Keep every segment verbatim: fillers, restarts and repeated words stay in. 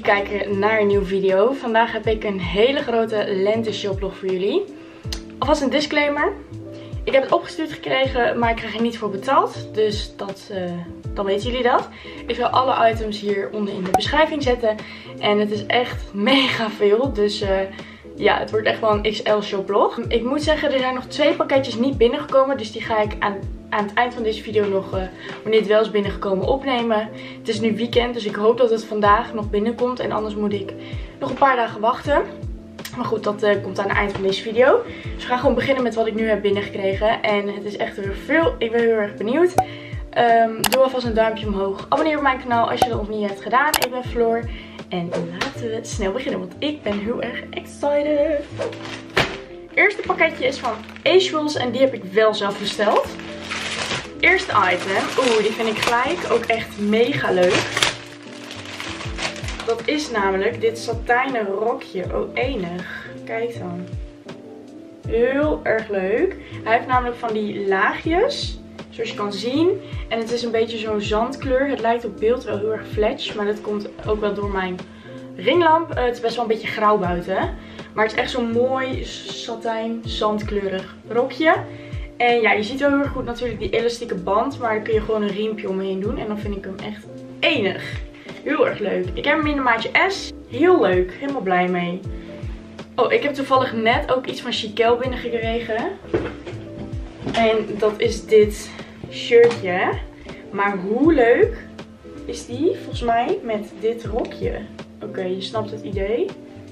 kijken naar een nieuwe video. Vandaag heb ik een hele grote lente shoplog voor jullie. Alvast een disclaimer. Ik heb het opgestuurd gekregen, maar ik krijg er niet voor betaald. Dus dat, uh, dan weten jullie dat. Ik zal alle items hieronder in de beschrijving zetten. En het is echt mega veel. Dus uh, ja, het wordt echt wel een X L shoplog. Ik moet zeggen, er zijn nog twee pakketjes niet binnengekomen. Dus die ga ik aan, aan het eind van deze video nog, uh, wanneer het wel is binnengekomen, opnemen. Het is nu weekend, dus ik hoop dat het vandaag nog binnenkomt. En anders moet ik nog een paar dagen wachten. Maar goed, dat uh, komt aan het eind van deze video. Dus we gaan gewoon beginnen met wat ik nu heb binnengekregen. En het is echt weer veel. Ik ben heel erg benieuwd. Um, doe alvast een duimpje omhoog. Abonneer op mijn kanaal als je dat nog niet hebt gedaan. Ik ben Floor. En laten we snel beginnen, want ik ben heel erg excited. Het eerste pakketje is van Azules en die heb ik wel zelf besteld. Eerste item. Oeh, die vind ik gelijk ook echt mega leuk. Dat is namelijk dit satijnen rokje. Oh, enig. Kijk dan. Heel erg leuk. Hij heeft namelijk van die laagjes. Zoals je kan zien. En het is een beetje zo'n zandkleur. Het lijkt op beeld wel heel erg fletch. Maar dat komt ook wel door mijn ringlamp. Uh, het is best wel een beetje grauw buiten. Maar het is echt zo'n mooi satijn zandkleurig rokje. En ja, je ziet wel heel erg goed natuurlijk die elastieke band. Maar daar kun je gewoon een riempje omheen doen. En dan vind ik hem echt enig. Heel erg leuk. Ik heb hem in de maatje S. Heel leuk. Helemaal blij mee. Oh, ik heb toevallig net ook iets van Chiquel binnengekregen. En dat is dit shirtje. Maar hoe leuk is die volgens mij met dit rokje? Oké, okay, je snapt het idee.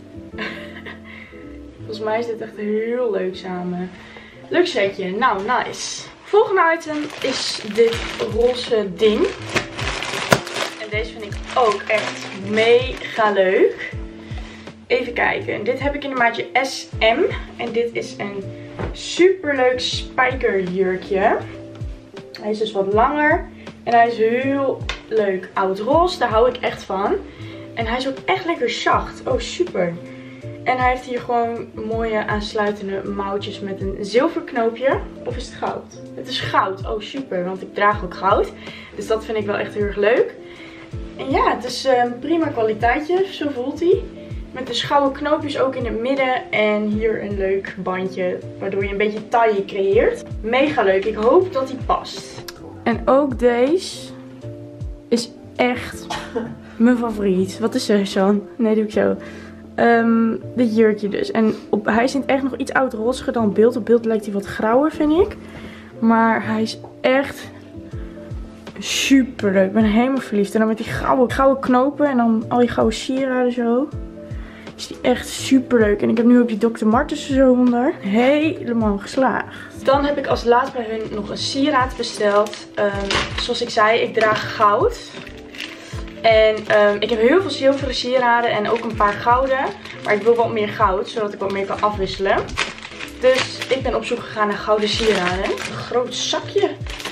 Volgens mij is dit echt heel leuk samen. Leuk setje. Nou, nice. Volgende item is dit roze ding. Deze vind ik ook echt mega leuk. Even kijken. Dit heb ik in de maatje S M. En dit is een super leuk spijkerjurkje. Hij is dus wat langer. En hij is heel leuk oud roze. Daar hou ik echt van. En hij is ook echt lekker zacht. Oh, super. En hij heeft hier gewoon mooie aansluitende mouwtjes met een zilverknoopje. Of is het goud? Het is goud. Oh, super. Want ik draag ook goud. Dus dat vind ik wel echt heel erg leuk. En ja, het is een prima kwaliteitje, zo voelt hij. Met de gouden knoopjes ook in het midden en hier een leuk bandje, waardoor je een beetje taille creëert. Mega leuk, ik hoop dat hij past. En ook deze is echt mijn favoriet. Wat is er, San? Nee, doe ik zo. Um, dit jurkje dus. En op, hij is echt nog iets oud-roziger dan beeld. Op beeld lijkt hij wat grauwer, vind ik. Maar hij is echt super leuk. Ik ben helemaal verliefd. En dan met die gouden, gouden knopen en dan al die gouden sieraden zo. Is die echt super leuk. En ik heb nu ook die dokter Martens zo onder. Helemaal geslaagd. Dan heb ik als laatst bij hun nog een sieraad besteld. Um, zoals ik zei, ik draag goud. En um, ik heb heel veel zilveren sieraden en ook een paar gouden. Maar ik wil wat meer goud, zodat ik wat meer kan afwisselen. Dus ik ben op zoek gegaan naar gouden sieraden. Een groot zakje.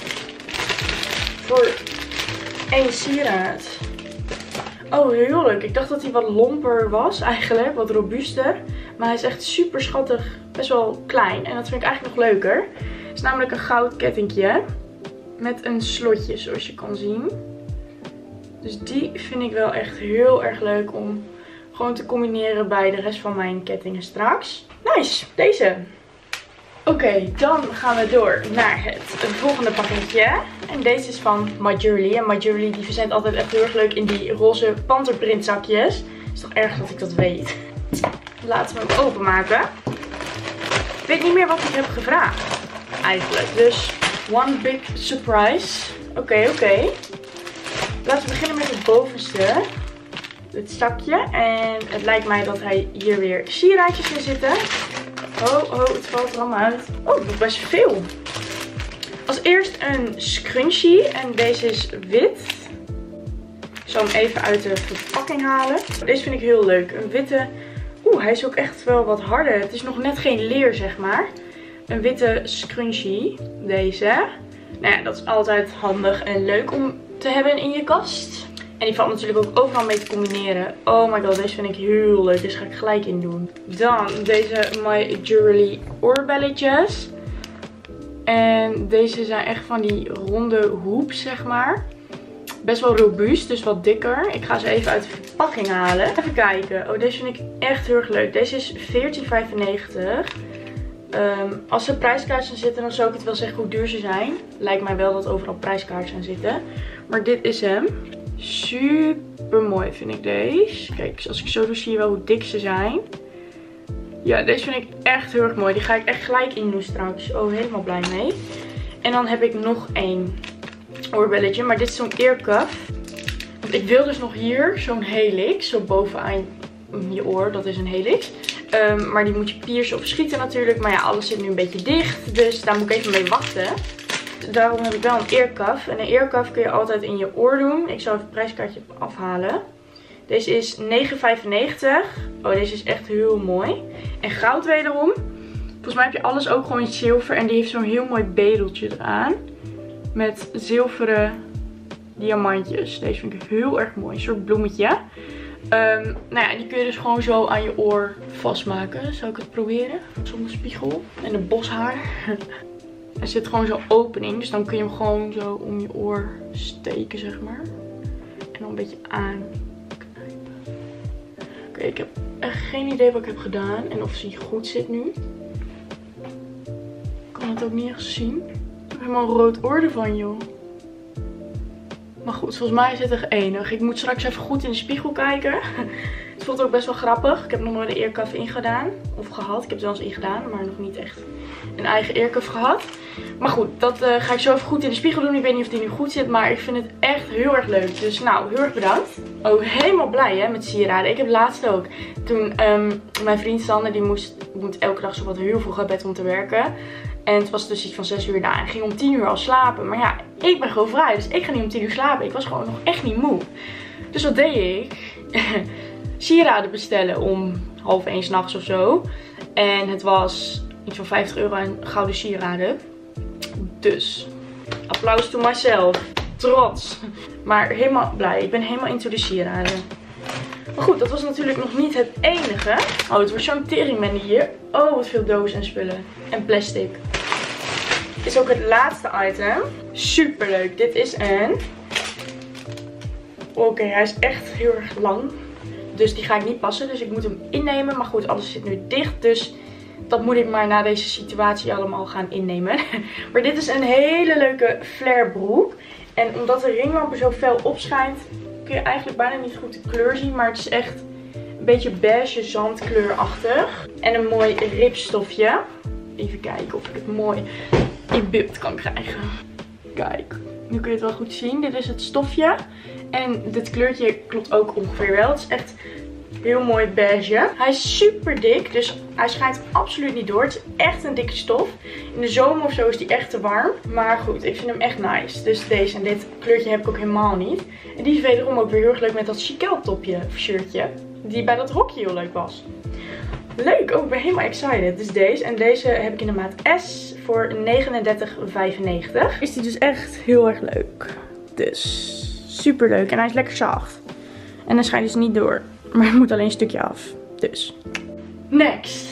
Voor één sieraad. Oh, heel leuk. Ik dacht dat hij wat lomper was eigenlijk. Wat robuuster. Maar hij is echt super schattig. Best wel klein. En dat vind ik eigenlijk nog leuker. Het is namelijk een goud kettingje. Met een slotje zoals je kan zien. Dus die vind ik wel echt heel erg leuk om gewoon te combineren bij de rest van mijn kettingen straks. Nice. Deze. Oké, okay, dan gaan we door naar het volgende pakketje. En deze is van Majorly. En Majorly die verzendt altijd echt heel erg leuk in die roze panterprint zakjes. Het is toch erg dat ik dat weet. Laten we hem openmaken. Ik weet niet meer wat ik heb gevraagd eigenlijk. Dus one big surprise. Oké, okay, oké. Okay. Laten we beginnen met het bovenste. Het zakje. En het lijkt mij dat hij hier weer sieraadjes in zitten. Oh, oh, het valt er allemaal uit. Oh, dat is best veel. Als eerst een scrunchie. En deze is wit. Ik zal hem even uit de verpakking halen. Deze vind ik heel leuk. Een witte. Oeh, hij is ook echt wel wat harder. Het is nog net geen leer, zeg maar. Een witte scrunchie. Deze. Nou ja, dat is altijd handig en leuk om te hebben in je kast. En die valt natuurlijk ook overal mee te combineren. Oh my god, deze vind ik heel leuk. Deze ga ik gelijk in doen. Dan deze Majorly oorbelletjes. En deze zijn echt van die ronde hoops, zeg maar. Best wel robuust, dus wat dikker. Ik ga ze even uit de verpakking halen. Even kijken. Oh, deze vind ik echt heel erg leuk. Deze is veertien vijfennegentig. Um, als er prijskaartjes aan zitten, dan zou ik het wel zeggen hoe duur ze zijn. Lijkt mij wel dat overal prijskaartjes aan zitten. Maar dit is hem. Super mooi vind ik deze. Kijk, als ik zo doe zie je wel hoe dik ze zijn. Ja, deze vind ik echt heel erg mooi. Die ga ik echt gelijk in doen straks. Oh, helemaal blij mee. En dan heb ik nog één oorbelletje. Maar dit is zo'n earcuff. Want ik wil dus nog hier zo'n helix. Zo bovenaan je oor. Dat is een helix. Um, maar die moet je piercen of schieten natuurlijk. Maar ja, alles zit nu een beetje dicht. Dus daar moet ik even mee wachten. Daarom heb ik wel een earcuff. En een earcuff kun je altijd in je oor doen. Ik zal even het prijskaartje afhalen. Deze is negen vijfennegentig. Oh, deze is echt heel mooi. En goud wederom. Volgens mij heb je alles ook gewoon in zilver. En die heeft zo'n heel mooi bedeltje eraan. Met zilveren diamantjes. Deze vind ik heel erg mooi. Een soort bloemetje. Um, nou ja, die kun je dus gewoon zo aan je oor vastmaken. Zou ik het proberen? Zonder spiegel. En een boshaar. Er zit gewoon zo'n opening. Dus dan kun je hem gewoon zo om je oor steken, zeg maar. En dan een beetje aanknijpen. Oké, okay, ik heb echt geen idee wat ik heb gedaan. En of hij goed zit nu. Ik kan het ook niet echt zien. Ik heb helemaal een rood oor ervan, joh. Maar goed, volgens mij zit er enig. Ik moet straks even goed in de spiegel kijken. Het voelt ook best wel grappig. Ik heb nog nooit een earcuff ingedaan. Of gehad. Ik heb het wel eens ingedaan. Maar nog niet echt een eigen earcuff gehad. Maar goed, dat uh, ga ik zo even goed in de spiegel doen. Ik weet niet of die nu goed zit. Maar ik vind het echt heel erg leuk. Dus nou, heel erg bedankt. Oh, helemaal blij hè met sieraden. Ik heb laatst ook. Toen um, mijn vriend Sander, die moest, moet elke dag zo wat heel vroeg uit bed om te werken. En het was dus iets van zes uur na. En ging om tien uur al slapen. Maar ja, ik ben gewoon vrij. Dus ik ga niet om tien uur slapen. Ik was gewoon nog echt niet moe. Dus wat deed ik? Sieraden bestellen om half één 's nachts of zo. En het was iets van vijftig euro aan gouden sieraden. Dus, applaus to myself. Trots. Maar helemaal blij. Ik ben helemaal into de sieraden. Maar goed, dat was natuurlijk nog niet het enige. Oh, het wordt zo'n teringbende hier. Oh, wat veel dozen en spullen. En plastic. Dit is ook het laatste item. Super leuk. Dit is een... Oké, okay, hij is echt heel erg lang. Dus die ga ik niet passen. Dus ik moet hem innemen. Maar goed, alles zit nu dicht. Dus dat moet ik maar na deze situatie allemaal gaan innemen. Maar dit is een hele leuke flare broek. En omdat de ringlamp er zo fel opschijnt, kun je eigenlijk bijna niet goed de kleur zien. Maar het is echt een beetje beige zandkleurachtig. En een mooi ripstofje. Even kijken of ik het mooi in beeld kan krijgen. Kijk, nu kun je het wel goed zien. Dit is het stofje. En dit kleurtje klopt ook ongeveer wel. Het is echt heel mooi beige. Hij is super dik, dus hij schijnt absoluut niet door. Het is echt een dikke stof. In de zomer of zo is die echt te warm. Maar goed, ik vind hem echt nice. Dus deze en dit kleurtje heb ik ook helemaal niet. En die is wederom ook weer heel erg leuk met dat chiquel topje of shirtje. Die bij dat rokje heel leuk was. Leuk, oh ik ben helemaal excited. Dus deze en deze heb ik in de maat S voor negenendertig vijfennegentig. Is die dus echt heel erg leuk. Dus super leuk en hij is lekker zacht. En hij schijnt dus niet door. Maar hij moet alleen een stukje af. Dus. Next.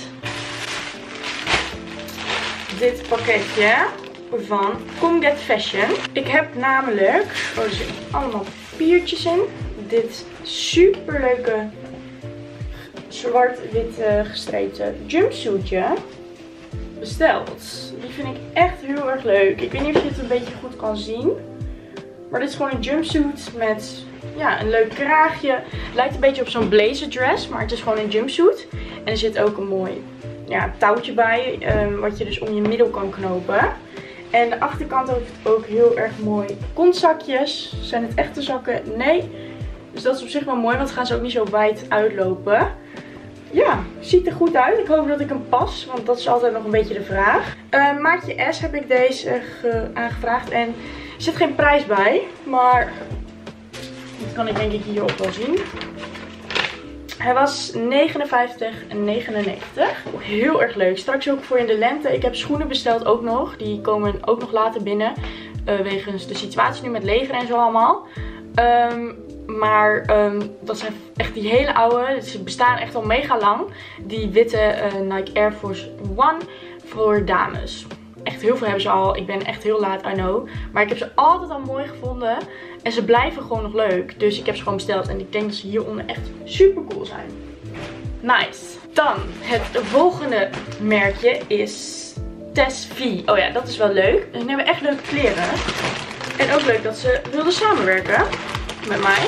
Dit pakketje van Comget Fashion. Ik heb namelijk, oh er zitten allemaal papiertjes in. Dit super leuke zwart-wit uh, gestreepte jumpsuitje besteld. Die vind ik echt heel erg leuk. Ik weet niet of je het een beetje goed kan zien. Maar dit is gewoon een jumpsuit met ja, een leuk kraagje. Het lijkt een beetje op zo'n blazerdress, maar het is gewoon een jumpsuit. En er zit ook een mooi ja, touwtje bij, um, wat je dus om je middel kan knopen. En de achterkant heeft ook heel erg mooi kontzakjes. Zijn het echte zakken? Nee. Dus dat is op zich wel mooi, want dan gaan ze ook niet zo wijd uitlopen. Ja, ziet er goed uit. Ik hoop dat ik hem pas, want dat is altijd nog een beetje de vraag. Uh, maatje S heb ik deze aangevraagd en er zit geen prijs bij, maar dat kan ik denk ik hierop wel zien. Hij was negenenvijftig negenennegentig. Heel erg leuk. Straks ook voor in de lente. Ik heb schoenen besteld ook nog. Die komen ook nog later binnen. Uh, wegens de situatie nu met leveren en zo allemaal. Um, maar um, dat zijn echt die hele oude. Ze bestaan echt al mega lang. Die witte uh, Nike Air Force One voor dames. echt heel veel hebben ze al. Ik ben echt heel laat, I know. Maar ik heb ze altijd al mooi gevonden. En ze blijven gewoon nog leuk. Dus ik heb ze gewoon besteld. En ik denk dat ze hieronder echt super cool zijn. Nice. Dan het volgende merkje is Tess V. Oh ja, dat is wel leuk. En die hebben echt leuke kleren. En ook leuk dat ze wilden samenwerken met mij.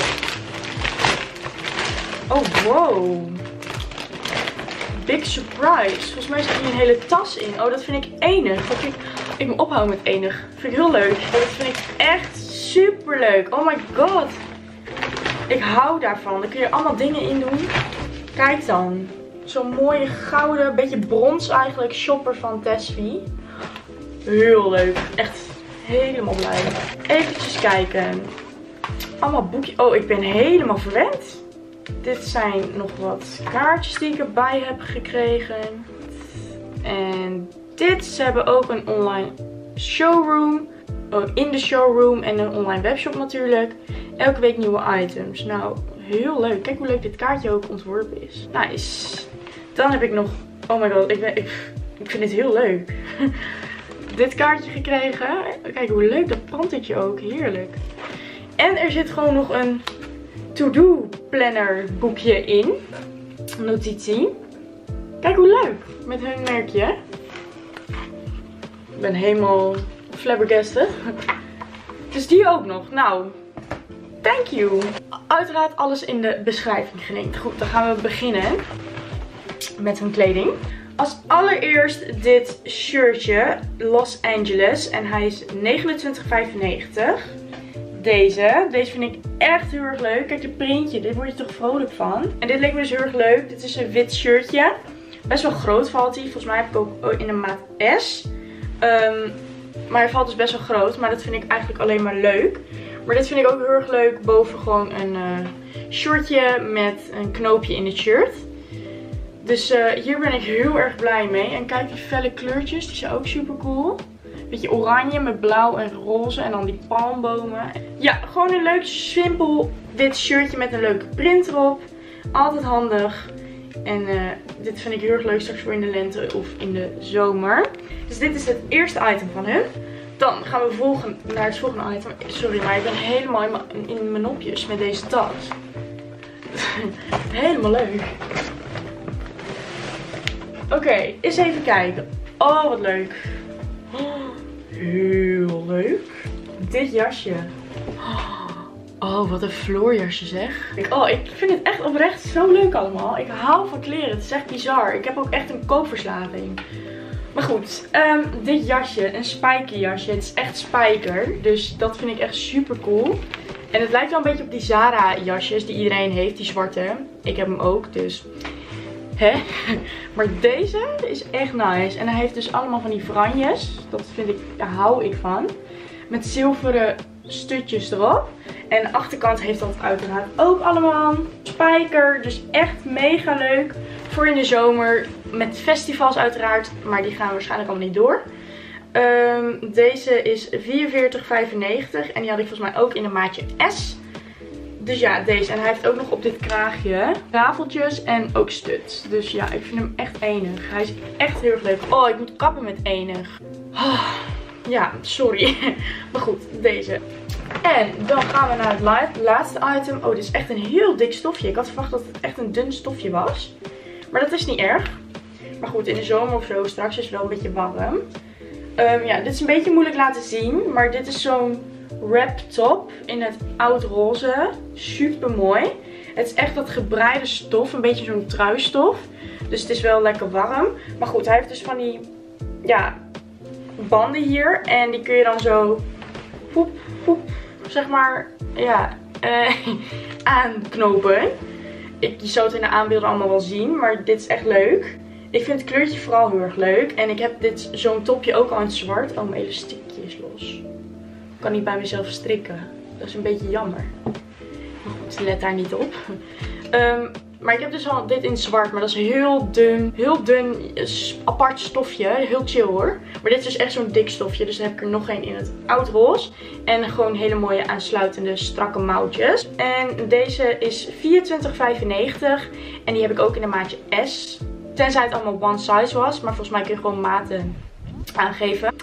Oh, wow. Big surprise. Volgens mij zit hier een hele tas in. Oh, dat vind ik enig. Dat vind ik... ik moet ophouden met enig. Dat vind ik heel leuk. Dat vind ik echt super leuk. Oh my god. Ik hou daarvan. Daar kun je allemaal dingen in doen. Kijk dan. Zo'n mooie gouden, beetje brons eigenlijk, shopper van Tess V. Heel leuk. Echt helemaal blij. Even kijken. Allemaal boekjes. Oh, ik ben helemaal verwend. Dit zijn nog wat kaartjes die ik erbij heb gekregen. En dit, ze hebben ook een online showroom. Oh, in de showroom en een online webshop natuurlijk. Elke week nieuwe items. Nou, heel leuk. Kijk hoe leuk dit kaartje ook ontworpen is. Nice. Dan heb ik nog... Oh my god, ik, ben, ik, ik vind dit heel leuk. Dit kaartje gekregen. Kijk hoe leuk dat pantertje ook. Heerlijk. En er zit gewoon nog een to-do planner boekje in. Notitie. Kijk hoe leuk. Met hun merkje. Ik ben helemaal flabbergasted. Dus die ook nog. Nou, thank you. Uiteraard alles in de beschrijving gelinkt. Goed, dan gaan we beginnen met hun kleding. Als allereerst dit shirtje Los Angeles. En hij is negenentwintig vijfennegentig. Deze. Deze vind ik echt heel erg leuk. Kijk, het printje. Dit word je toch vrolijk van. En dit leek me dus heel erg leuk. Dit is een wit shirtje. Best wel groot valt hij. Volgens mij heb ik ook in een maat S. Um, maar hij valt dus best wel groot. Maar dat vind ik eigenlijk alleen maar leuk. Maar dit vind ik ook heel erg leuk. Boven gewoon een uh, shortje met een knoopje in het shirt. Dus uh, hier ben ik heel erg blij mee. En kijk die felle kleurtjes. Die zijn ook super cool. Beetje oranje met blauw en roze. En dan die palmbomen. Ja, gewoon een leuk simpel wit shirtje met een leuke print erop. Altijd handig. En uh, dit vind ik heel erg leuk straks voor in de lente of in de zomer. Dus dit is het eerste item van hun. Dan gaan we volgen naar het volgende item. Sorry, maar ik ben helemaal in mijn, in mijn nopjes met deze tas. Helemaal leuk. Oké, okay, eens even kijken. Oh, wat leuk. Heel leuk. Dit jasje. Oh, wat een vloerjasje zeg. Oh, ik vind het echt oprecht zo leuk allemaal. Ik hou van kleren. Het is echt bizar. Ik heb ook echt een koopverslaving. Maar goed, um, dit jasje, een spijkerjasje. Het is echt spijker. Dus dat vind ik echt super cool. En het lijkt wel een beetje op die Zara jasjes die iedereen heeft. Die zwarte. Ik heb hem ook, dus... Hè? Maar deze is echt nice. En hij heeft dus allemaal van die franjes. Dat vind ik, daar hou ik van. Met zilveren stutjes erop. En de achterkant heeft dat uiteraard ook allemaal. Spijker, dus echt mega leuk. Voor in de zomer. Met festivals uiteraard. Maar die gaan waarschijnlijk allemaal niet door. Um, deze is vierenveertig vijfennegentig. En die had ik volgens mij ook in een maatje S. Dus ja, deze. En hij heeft ook nog op dit kraagje rafeltjes en ook studs. Dus ja, ik vind hem echt enig. Hij is echt heel erg leuk. Oh, ik moet kappen met enig. Oh, ja, sorry. Maar goed, deze. En dan gaan we naar het laatste item. Oh, dit is echt een heel dik stofje. Ik had verwacht dat het echt een dun stofje was. Maar dat is niet erg. Maar goed, in de zomer of zo straks is het wel een beetje warm. Um, ja, dit is een beetje moeilijk laten zien. Maar dit is zo'n wrap top in het oud roze. Super mooi. Het is echt dat gebreide stof. Een beetje zo'n truistof. Dus het is wel lekker warm. Maar goed, hij heeft dus van die ja, banden hier. En die kun je dan zo poep, poep, zeg maar ja, uh, aanknopen. Ik, je zou het in de aanbeelden allemaal wel zien. Maar dit is echt leuk. Ik vind het kleurtje vooral heel erg leuk. En ik heb dit zo'n topje ook al in het zwart. Oh, mijn elastiekje is los. Ik kan niet bij mezelf strikken. Dat is een beetje jammer. Maar goed, let daar niet op. Um, maar ik heb dus al dit in zwart. Maar dat is heel dun. Heel dun apart stofje. Heel chill hoor. Maar dit is dus echt zo'n dik stofje. Dus dan heb ik er nog één in het oud roze. En gewoon hele mooie aansluitende strakke mouwtjes. En deze is vierentwintig vijfennegentig. En die heb ik ook in een maatje S. Tenzij het allemaal one size was. Maar volgens mij kun je gewoon maten aangeven.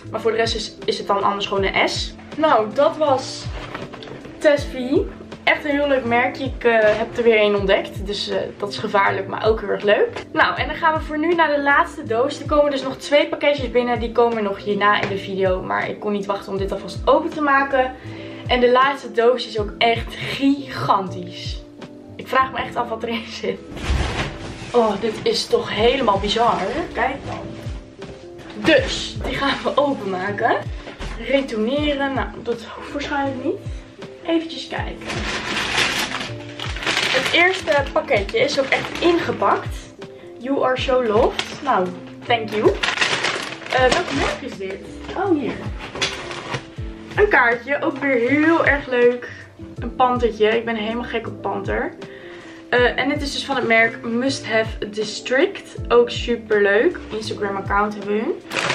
Maar voor de rest is, is het dan anders gewoon een S. Nou, dat was Tessie. Echt een heel leuk merkje. Ik uh, heb er weer een ontdekt. Dus uh, dat is gevaarlijk, maar ook heel erg leuk. Nou, en dan gaan we voor nu naar de laatste doos. Er komen dus nog twee pakketjes binnen. Die komen nog hierna in de video. Maar ik kon niet wachten om dit alvast open te maken. En de laatste doos is ook echt gigantisch. Ik vraag me echt af wat erin zit. Oh, dit is toch helemaal bizar. Kijk dan. Dus, die gaan we openmaken. Retourneren. Nou, dat hoeft waarschijnlijk niet. Eventjes kijken. Het eerste pakketje is ook echt ingepakt. You are so loved. Nou, thank you. Uh, welke merk is dit? Oh, hier. Een kaartje. Ook weer heel erg leuk. Een pantertje. Ik ben helemaal gek op panter. Uh, en dit is dus van het merk Must Have District. Ook super leuk. Instagram account hebben we hun.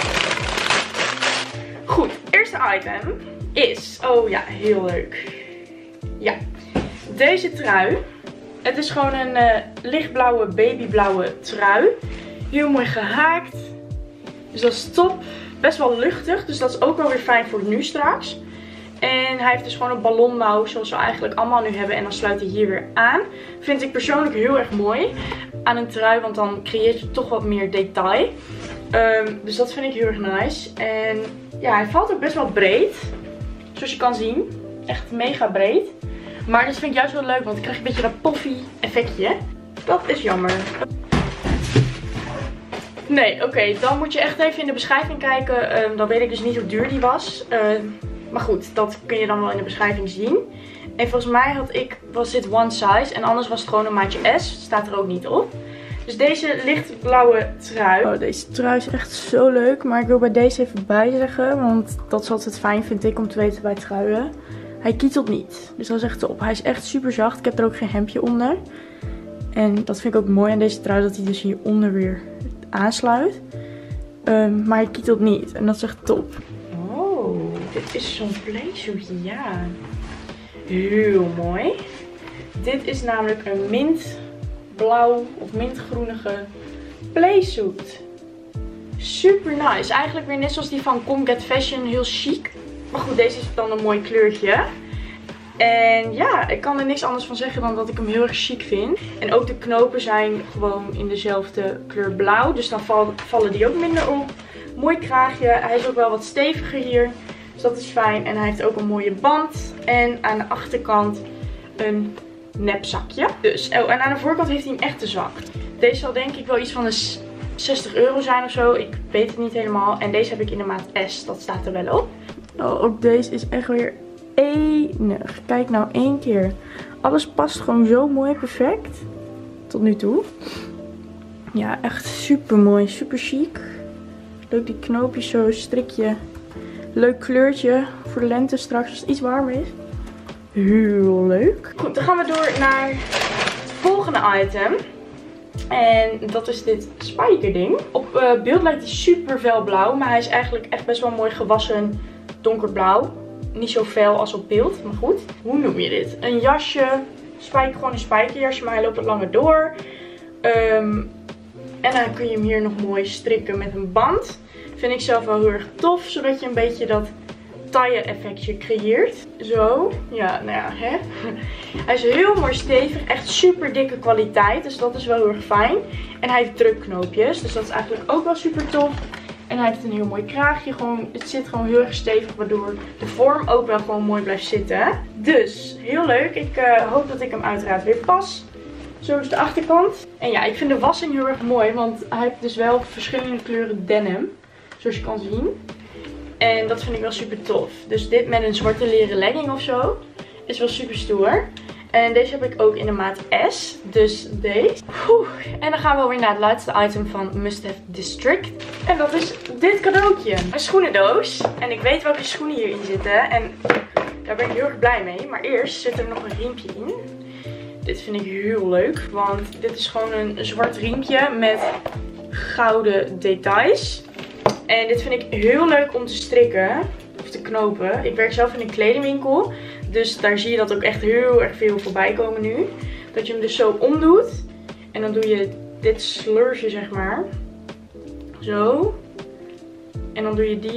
Goed, eerste item is... Oh ja, heel leuk. Ja, deze trui. Het is gewoon een uh, lichtblauwe, babyblauwe trui. Heel mooi gehaakt. Dus dat is top. Best wel luchtig, dus dat is ook wel weer fijn voor nu straks. En hij heeft dus gewoon een ballonmouw, zoals we eigenlijk allemaal nu hebben. En dan sluit hij hier weer aan. Vind ik persoonlijk heel erg mooi aan een trui, want dan creëert je toch wat meer detail. Um, dus dat vind ik heel erg nice. En ja, hij valt ook best wel breed. Zoals je kan zien. Echt mega breed. Maar dat vind ik juist wel leuk, want dan krijg je een beetje dat poffy effectje. Dat is jammer. Nee, oké. Okay, dan moet je echt even in de beschrijving kijken. Um, dan weet ik dus niet hoe duur die was. Uh, maar goed, dat kun je dan wel in de beschrijving zien. En volgens mij had ik, was dit one size. En anders was het gewoon een maatje S. Staat er ook niet op. Dus deze lichtblauwe trui. Oh, deze trui is echt zo leuk. Maar ik wil bij deze even bij zeggen. Want dat is altijd fijn, vind ik, om te weten bij truien. Hij kietelt niet. Dus dat is echt top. Hij is echt super zacht. Ik heb er ook geen hemdje onder. En dat vind ik ook mooi aan deze trui. Dat hij dus hieronder weer aansluit. Um, maar hij kietelt niet. En dat is echt top. Oh, dit is zo'n playsuitje. Ja. Heel mooi. Dit is namelijk een mintblauw of mintgroenige playsuit. Super nice. Eigenlijk weer net zoals die van Com Get Fashion. Heel chic. Maar goed, deze is dan een mooi kleurtje. En ja, ik kan er niks anders van zeggen dan dat ik hem heel erg chic vind. En ook de knopen zijn gewoon in dezelfde kleur blauw. Dus dan vallen die ook minder op. Mooi kraagje. Hij is ook wel wat steviger hier. Dus dat is fijn. En hij heeft ook een mooie band. En aan de achterkant een nepzakje. Dus, oh, en aan de voorkant heeft hij een echte zak. Deze zal denk ik wel iets van de zestig euro zijn of zo. Ik weet het niet helemaal. En deze heb ik in de maat S. Dat staat er wel op. Oh, ook deze is echt weer enig. Kijk nou één keer. Alles past gewoon zo mooi perfect. Tot nu toe. Ja, echt super mooi. Super chic. Leuk die knoopjes zo, strikje. Leuk kleurtje voor de lente straks als het iets warmer is. Heel leuk. Goed, dan gaan we door naar het volgende item. En dat is dit spijkerding. Op uh, beeld lijkt hij super felblauw. Maar hij is eigenlijk echt best wel mooi gewassen donkerblauw. Niet zo fel als op beeld, maar goed. Hoe noem je dit? Een jasje. Spijker, gewoon een spijkerjasje, maar hij loopt wat langer door. Um, en dan kun je hem hier nog mooi strikken met een band. Vind ik zelf wel heel erg tof, zodat je een beetje dat taille effectje creëert. Zo, ja, nou ja, hè. Hij is heel mooi stevig, echt super dikke kwaliteit, dus dat is wel heel erg fijn. En hij heeft drukknoopjes, dus dat is eigenlijk ook wel super tof. En hij heeft een heel mooi kraagje, gewoon, het zit gewoon heel erg stevig, waardoor de vorm ook wel gewoon mooi blijft zitten. Dus, heel leuk. Ik uh, hoop dat ik hem uiteraard weer pas. Zo is de achterkant. En ja, ik vind de wassing heel erg mooi, want hij heeft dus wel verschillende kleuren denim. Zoals je kan zien. En dat vind ik wel super tof. Dus dit met een zwarte leren legging of zo is wel super stoer. En deze heb ik ook in de maat S. Dus deze. Oeh. En dan gaan we alweer naar het laatste item van Must Have District. En dat is dit cadeautje. Een schoenendoos. En ik weet welke schoenen hierin zitten. En daar ben ik heel erg blij mee. Maar eerst zit er nog een riempje in. Dit vind ik heel leuk. Want dit is gewoon een zwart riempje met gouden details. En dit vind ik heel leuk om te strikken. Of te knopen. Ik werk zelf in een kledingwinkel. Dus daar zie je dat ook echt heel erg veel voorbij komen nu. Dat je hem dus zo omdoet. En dan doe je dit slurfje zeg maar. Zo. En dan doe je die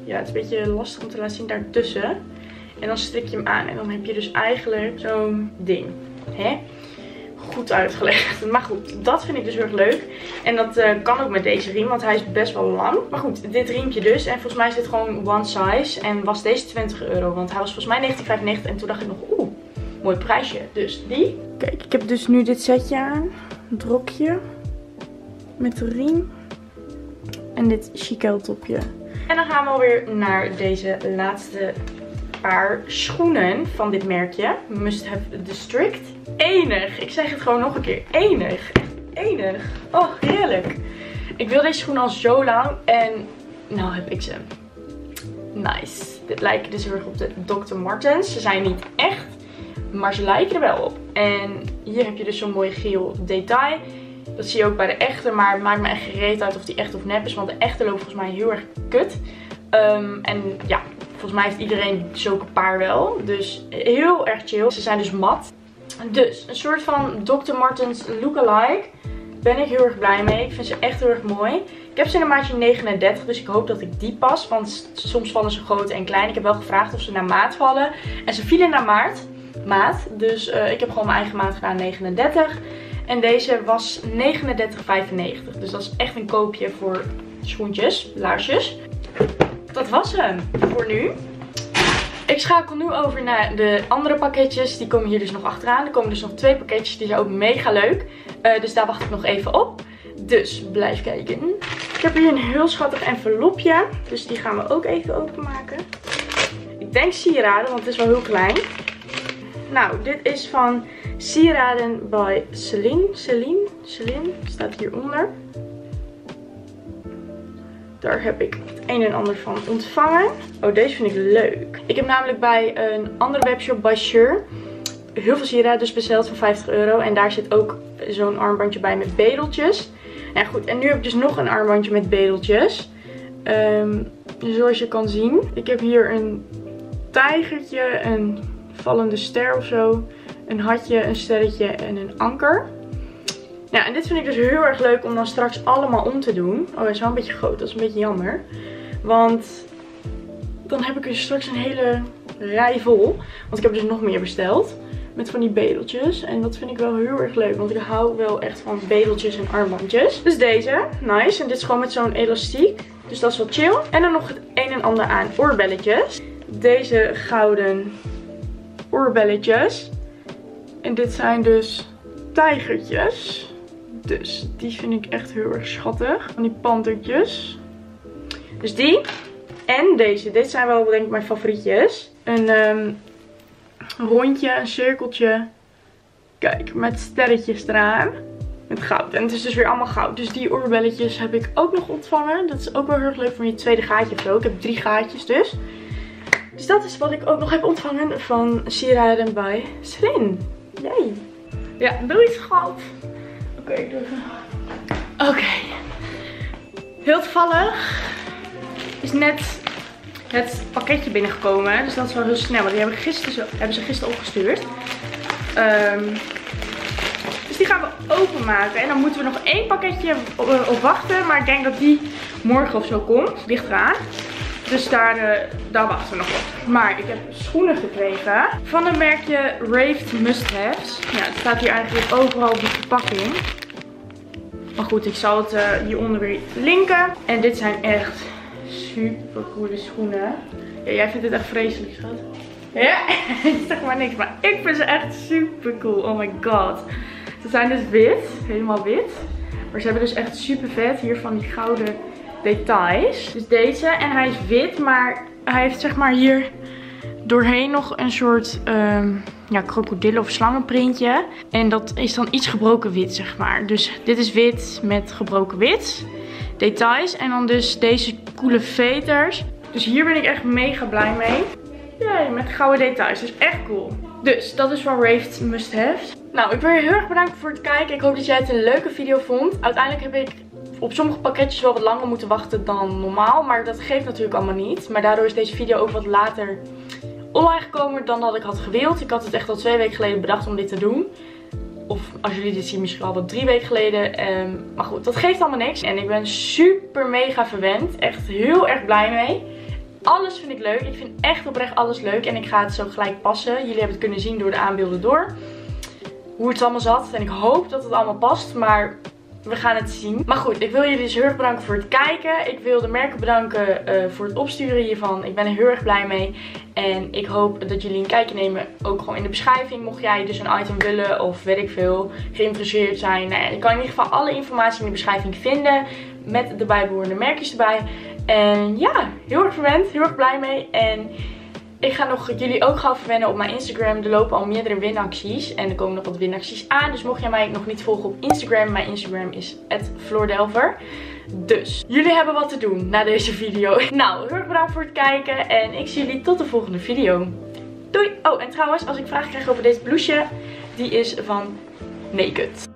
ja, het is een beetje lastig om te laten zien, daartussen. En dan strik je hem aan en dan heb je dus eigenlijk zo'n ding. Hè? Goed uitgelegd. Maar goed, dat vind ik dus heel erg leuk. En dat uh, kan ook met deze riem, want hij is best wel lang. Maar goed, dit riempje dus. En volgens mij is dit gewoon one size. En was deze twintig euro, want hij was volgens mij negentien vijfennegentig. En toen dacht ik nog, oeh, mooi prijsje. Dus die. Kijk, ik heb dus nu dit setje aan. Het rokje. Met de riem. En dit chiquel topje. En dan gaan we alweer naar deze laatste paar schoenen van dit merkje. Must Have District. Enig. Ik zeg het gewoon nog een keer. Enig. Echt enig. Oh, heerlijk. Ik wil deze schoenen al zo lang. En nou heb ik ze. Nice. Dit lijken dus heel erg op de doctor Martens. Ze zijn niet echt. Maar ze lijken er wel op. En hier heb je dus zo'n mooi geel detail. Dat zie je ook bij de echte. Maar het maakt me echt gereed uit of die echt of nep is. Want de echte loopt volgens mij heel erg kut. Um, en ja, volgens mij heeft iedereen zulke paar wel. Dus heel erg chill. Ze zijn dus mat. Dus een soort van doctor Martens lookalike. Ben ik heel erg blij mee. Ik vind ze echt heel erg mooi. Ik heb ze in een maatje negenendertig. Dus ik hoop dat ik die pas. Want soms vallen ze groot en klein. Ik heb wel gevraagd of ze naar maat vallen. En ze vielen naar maat. maat. Dus uh, ik heb gewoon mijn eigen maat gedaan. negenendertig. En deze was negenendertig vijfennegentig. Dus dat is echt een koopje voor schoentjes. Laarsjes. Dat was hem voor nu. Ik schakel nu over naar de andere pakketjes. Die komen hier dus nog achteraan. Er komen dus nog twee pakketjes. Die zijn ook mega leuk. Uh, dus daar wacht ik nog even op. Dus blijf kijken. Ik heb hier een heel schattig envelopje. Dus die gaan we ook even openmaken. Ik denk sieraden, want het is wel heel klein. Nou, dit is van Sieraden by Celine. Celine? Celine staat hieronder. Daar heb ik het een en ander van ontvangen. Oh, deze vind ik leuk. Ik heb namelijk bij een andere webshop, bij Sure, heel veel sieraden dus besteld voor vijftig euro. En daar zit ook zo'n armbandje bij met bedeltjes. Nou goed, en nu heb ik dus nog een armbandje met bedeltjes. Um, zoals je kan zien. Ik heb hier een tijgertje, een vallende ster of zo. Een hartje, een sterretje en een anker. Ja, en dit vind ik dus heel erg leuk om dan straks allemaal om te doen. Oh, hij is wel een beetje groot. Dat is een beetje jammer. Want dan heb ik dus straks een hele rij vol. Want ik heb dus nog meer besteld. Met van die bedeltjes. En dat vind ik wel heel erg leuk. Want ik hou wel echt van bedeltjes en armbandjes. Dus deze. Nice. En dit is gewoon met zo'n elastiek. Dus dat is wel chill. En dan nog het een en ander aan oorbelletjes. Deze gouden oorbelletjes. En dit zijn dus tijgertjes. Dus die vind ik echt heel erg schattig. Van die pantertjes. Dus die. En deze. Dit zijn wel denk ik mijn favorietjes. Een um, rondje, een cirkeltje. Kijk, met sterretjes eraan. Met goud. En het is dus weer allemaal goud. Dus die oorbelletjes heb ik ook nog ontvangen. Dat is ook wel heel erg leuk voor je tweede gaatje of zo. Ik heb drie gaatjes dus. Dus dat is wat ik ook nog heb ontvangen van Sieraden by Celine. Yay. Ja, doe iets schat. Oké, okay, doe even. Oké. Okay. Heel toevallig is net het pakketje binnengekomen. Dus dat is wel heel snel. Want die hebben, gisteren, hebben ze gisteren opgestuurd. Um, dus die gaan we openmaken. En dan moeten we nog één pakketje op, op wachten. Maar ik denk dat die morgen of zo komt. Ligt eraan. Dus daar, uh, daar wachten we nog op. Maar ik heb schoenen gekregen van een merkje Raved Must Haves. Ja, het staat hier eigenlijk overal op de verpakking. Maar goed, ik zal het uh, hieronder weer linken. En dit zijn echt super coole schoenen. Ja, jij vindt het echt vreselijk, schat. Ja, zeg maar niks. Maar ik vind ze echt super cool. Oh my god. Ze zijn dus wit. Helemaal wit. Maar ze hebben dus echt super vet hier van die gouden details. Dus deze. En hij is wit. Maar hij heeft zeg maar hier doorheen nog een soort um, ja, krokodillen of slangenprintje. En dat is dan iets gebroken wit, zeg maar. Dus dit is wit met gebroken wit. Details. En dan dus deze coole veters. Dus hier ben ik echt mega blij mee. Ja, met gouden details. Dus echt cool. Dus dat is van Raved Must Have. Nou, ik wil je heel erg bedanken voor het kijken. Ik hoop dat jij het een leuke video vond. Uiteindelijk heb ik op sommige pakketjes wel wat langer moeten wachten dan normaal. Maar dat geeft natuurlijk allemaal niet. Maar daardoor is deze video ook wat later online gekomen dan dat ik had gewild. Ik had het echt al twee weken geleden bedacht om dit te doen. Of als jullie dit zien misschien al wat drie weken geleden. Um, maar goed, dat geeft allemaal niks. En ik ben super mega verwend. Echt heel erg blij mee. Alles vind ik leuk. Ik vind echt oprecht alles leuk. En ik ga het zo gelijk passen. Jullie hebben het kunnen zien door de aanbeelden door. Hoe het allemaal zat. En ik hoop dat het allemaal past. Maar we gaan het zien. Maar goed, ik wil jullie dus heel erg bedanken voor het kijken. Ik wil de merken bedanken uh, voor het opsturen hiervan. Ik ben er heel erg blij mee. En ik hoop dat jullie een kijkje nemen. Ook gewoon in de beschrijving. Mocht jij dus een item willen of weet ik veel, geïnteresseerd zijn. Nou ja, je kan in ieder geval alle informatie in de beschrijving vinden. Met de bijbehorende merkjes erbij. En ja, heel erg verwend. Heel erg blij mee. En ik ga nog jullie ook gaan verwennen op mijn Instagram. Er lopen al meerdere winacties. En er komen nog wat winacties aan. Dus mocht jij mij nog niet volgen op Instagram. Mijn Instagram is at floordelver. Dus jullie hebben wat te doen na deze video. Nou, heel erg bedankt voor het kijken. En ik zie jullie tot de volgende video. Doei! Oh, en trouwens, als ik vragen krijg over deze blouseje. Die is van Naked.